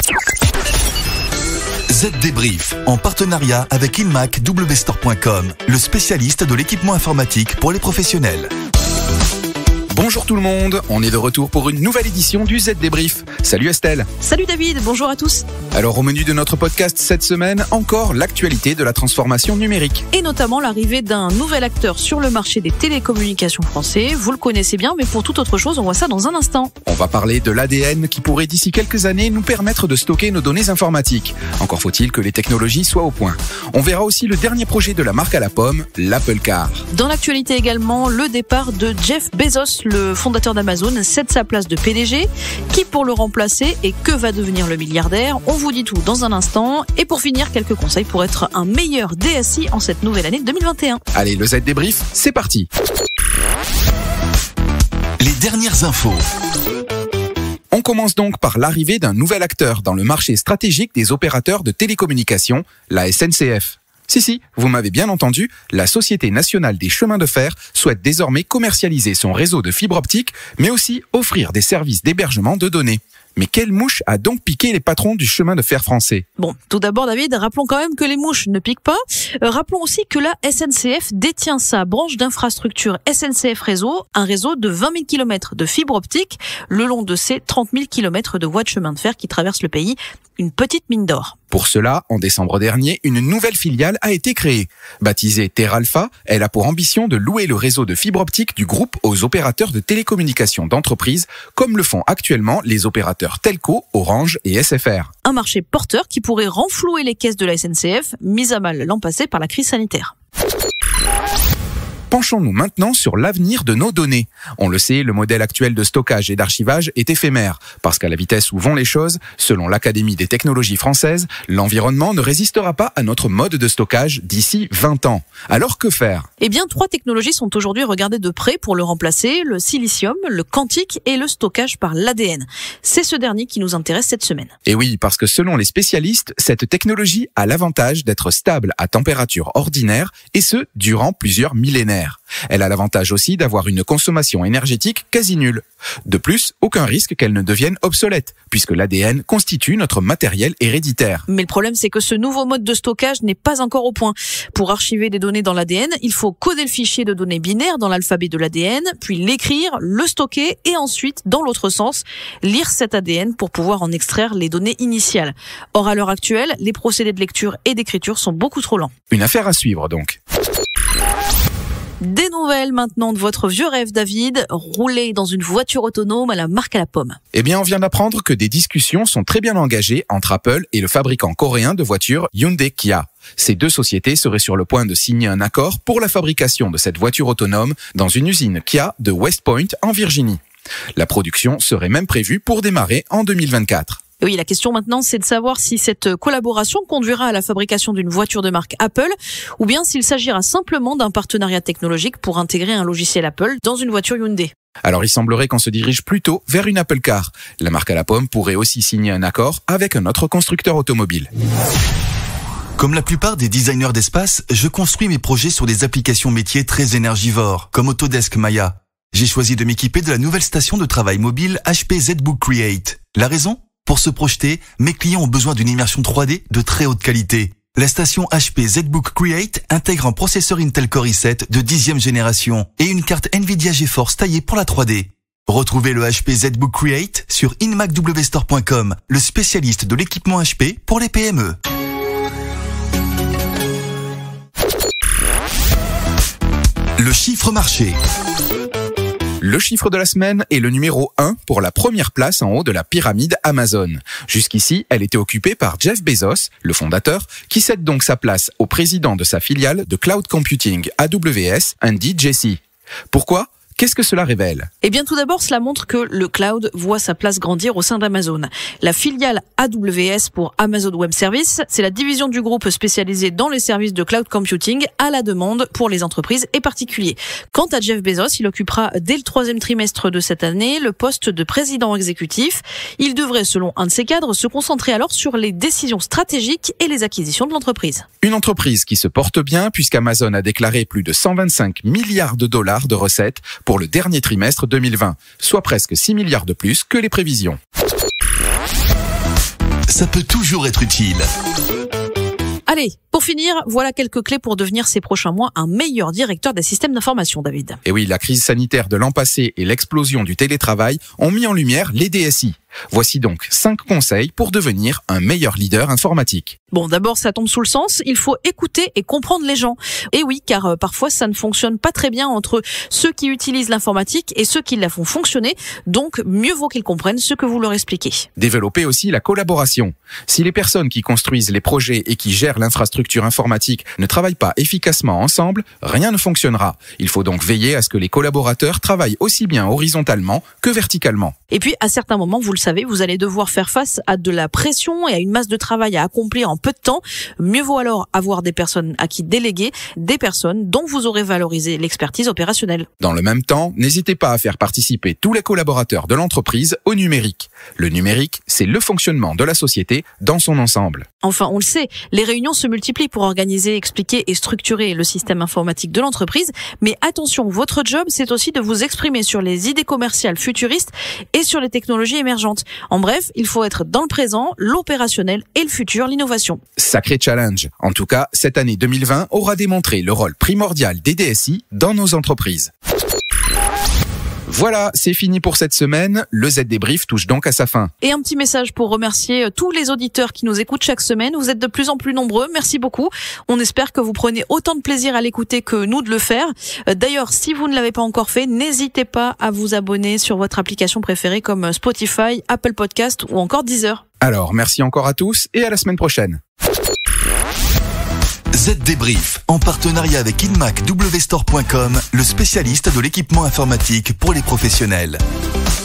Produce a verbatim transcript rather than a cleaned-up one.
Z Débrief, en partenariat avec Inmac W Store point com, le spécialiste de l'équipement informatique pour les professionnels. Bonjour tout le monde, on est de retour pour une nouvelle édition du Z Débrief. Salut Estelle. Salut David, bonjour à tous. Alors au menu de notre podcast cette semaine, encore l'actualité de la transformation numérique. Et notamment l'arrivée d'un nouvel acteur sur le marché des télécommunications français. Vous le connaissez bien, mais pour toute autre chose, on voit ça dans un instant. On va parler de l'A D N qui pourrait d'ici quelques années nous permettre de stocker nos données informatiques. Encore faut-il que les technologies soient au point. On verra aussi le dernier projet de la marque à la pomme, l'Apple Car. Dans l'actualité également, le départ de Jeff Bezos, le fondateur d'Amazon, cède sa place de P D G. Qui pour le remplacer et que va devenir le milliardaire? On vous dit tout dans un instant. Et pour finir, quelques conseils pour être un meilleur D S I en cette nouvelle année deux mille vingt et un. Allez, le Z Débrief, c'est parti. Les dernières infos. On commence donc par l'arrivée d'un nouvel acteur dans le marché stratégique des opérateurs de télécommunications, la S N C F. Si, si, vous m'avez bien entendu, la Société nationale des chemins de fer souhaite désormais commercialiser son réseau de fibre optique, mais aussi offrir des services d'hébergement de données. Mais quelle mouche a donc piqué les patrons du chemin de fer français? Bon, tout d'abord David, rappelons quand même que les mouches ne piquent pas. Euh, rappelons aussi que la S N C F détient sa branche d'infrastructure S N C F Réseau, un réseau de vingt mille kilomètres de fibre optique le long de ces trente mille kilomètres de voies de chemin de fer qui traversent le pays. Une petite mine d'or. Pour cela, en décembre dernier, une nouvelle filiale a été créée. Baptisée TerAlpha, elle a pour ambition de louer le réseau de fibre optique du groupe aux opérateurs de télécommunications d'entreprise, comme le font actuellement les opérateurs Telco, Orange et S F R. Un marché porteur qui pourrait renflouer les caisses de la S N C F, mises à mal l'an passé par la crise sanitaire. Penchons-nous maintenant sur l'avenir de nos données. On le sait, le modèle actuel de stockage et d'archivage est éphémère, parce qu'à la vitesse où vont les choses, selon l'Académie des technologies françaises, l'environnement ne résistera pas à notre mode de stockage d'ici vingt ans. Alors que faire? Eh bien, trois technologies sont aujourd'hui regardées de près pour le remplacer, le silicium, le quantique et le stockage par l'A D N. C'est ce dernier qui nous intéresse cette semaine. Et oui, parce que selon les spécialistes, cette technologie a l'avantage d'être stable à température ordinaire, et ce, durant plusieurs millénaires. Elle a l'avantage aussi d'avoir une consommation énergétique quasi nulle. De plus, aucun risque qu'elle ne devienne obsolète, puisque l'A D N constitue notre matériel héréditaire. Mais le problème, c'est que ce nouveau mode de stockage n'est pas encore au point. Pour archiver des données dans l'A D N, il faut coder le fichier de données binaires dans l'alphabet de l'A D N, puis l'écrire, le stocker et ensuite, dans l'autre sens, lire cet A D N pour pouvoir en extraire les données initiales. Or, à l'heure actuelle, les procédés de lecture et d'écriture sont beaucoup trop lents. Une affaire à suivre donc. Des nouvelles maintenant de votre vieux rêve, David, rouler dans une voiture autonome à la marque à la pomme. Eh bien, on vient d'apprendre que des discussions sont très bien engagées entre Apple et le fabricant coréen de voitures Hyundai Kia. Ces deux sociétés seraient sur le point de signer un accord pour la fabrication de cette voiture autonome dans une usine Kia de West Point en Virginie. La production serait même prévue pour démarrer en deux mille vingt-quatre. Oui, la question maintenant, c'est de savoir si cette collaboration conduira à la fabrication d'une voiture de marque Apple ou bien s'il s'agira simplement d'un partenariat technologique pour intégrer un logiciel Apple dans une voiture Hyundai. Alors il semblerait qu'on se dirige plutôt vers une Apple Car. La marque à la pomme pourrait aussi signer un accord avec un autre constructeur automobile. Comme la plupart des designers d'espace, je construis mes projets sur des applications métiers très énergivores, comme Autodesk Maya. J'ai choisi de m'équiper de la nouvelle station de travail mobile H P ZBook Create. La raison ? Pour se projeter, mes clients ont besoin d'une immersion trois D de très haute qualité. La station H P ZBook Create intègre un processeur Intel Core i sept de dixième génération et une carte Nvidia GeForce taillée pour la trois D. Retrouvez le H P ZBook Create sur Inmac W Store point com, le spécialiste de l'équipement H P pour les P M E. Le chiffre marché. Le chiffre de la semaine est le numéro un pour la première place en haut de la pyramide Amazon. Jusqu'ici, elle était occupée par Jeff Bezos, le fondateur, qui cède donc sa place au président de sa filiale de cloud computing A W S, Andy Jassy. Pourquoi ? Qu'est-ce que cela révèle ? Eh bien, tout d'abord, cela montre que le cloud voit sa place grandir au sein d'Amazon. La filiale A W S pour Amazon Web Services, c'est la division du groupe spécialisée dans les services de cloud computing à la demande pour les entreprises et particuliers. Quant à Jeff Bezos, il occupera dès le troisième trimestre de cette année le poste de président exécutif. Il devrait, selon un de ses cadres, se concentrer alors sur les décisions stratégiques et les acquisitions de l'entreprise. Une entreprise qui se porte bien puisqu'Amazon a déclaré plus de cent vingt-cinq milliards de dollars de recettes pour le dernier trimestre deux mille vingt, soit presque six milliards de plus que les prévisions. ça peut toujours être utile. Allez, pour finir, voilà quelques clés pour devenir ces prochains mois un meilleur directeur des systèmes d'information, David. Et oui, la crise sanitaire de l'an passé et l'explosion du télétravail ont mis en lumière les D S I. Voici donc cinq conseils pour devenir un meilleur leader informatique. Bon, d'abord, ça tombe sous le sens, il faut écouter et comprendre les gens. Et oui, car euh, parfois, ça ne fonctionne pas très bien entre ceux qui utilisent l'informatique et ceux qui la font fonctionner. Donc, mieux vaut qu'ils comprennent ce que vous leur expliquez. Développer aussi la collaboration. Si les personnes qui construisent les projets et qui gèrent l'infrastructure informatique ne travaillent pas efficacement ensemble, rien ne fonctionnera. Il faut donc veiller à ce que les collaborateurs travaillent aussi bien horizontalement que verticalement. Et puis, à certains moments, vous le savez, vous allez devoir faire face à de la pression et à une masse de travail à accomplir en peu de temps. Mieux vaut alors avoir des personnes à qui déléguer, des personnes dont vous aurez valorisé l'expertise opérationnelle. Dans le même temps, n'hésitez pas à faire participer tous les collaborateurs de l'entreprise au numérique. Le numérique, c'est le fonctionnement de la société dans son ensemble. Enfin, on le sait, les réunions se multiplient pour organiser, expliquer et structurer le système informatique de l'entreprise. Mais attention, votre job, c'est aussi de vous exprimer sur les idées commerciales futuristes et sur les technologies émergentes. En bref, il faut être dans le présent, l'opérationnel et le futur, l'innovation. Sacré challenge. En tout cas, cette année deux mille vingt aura démontré le rôle primordial des D S I dans nos entreprises. Voilà, c'est fini pour cette semaine. Le Z Débrief touche donc à sa fin. Et un petit message pour remercier tous les auditeurs qui nous écoutent chaque semaine. Vous êtes de plus en plus nombreux. Merci beaucoup. On espère que vous prenez autant de plaisir à l'écouter que nous de le faire. D'ailleurs, si vous ne l'avez pas encore fait, n'hésitez pas à vous abonner sur votre application préférée comme Spotify, Apple Podcast ou encore Deezer. Alors, merci encore à tous et à la semaine prochaine. Z Débrief, en partenariat avec inmac w store point com, le spécialiste de l'équipement informatique pour les professionnels.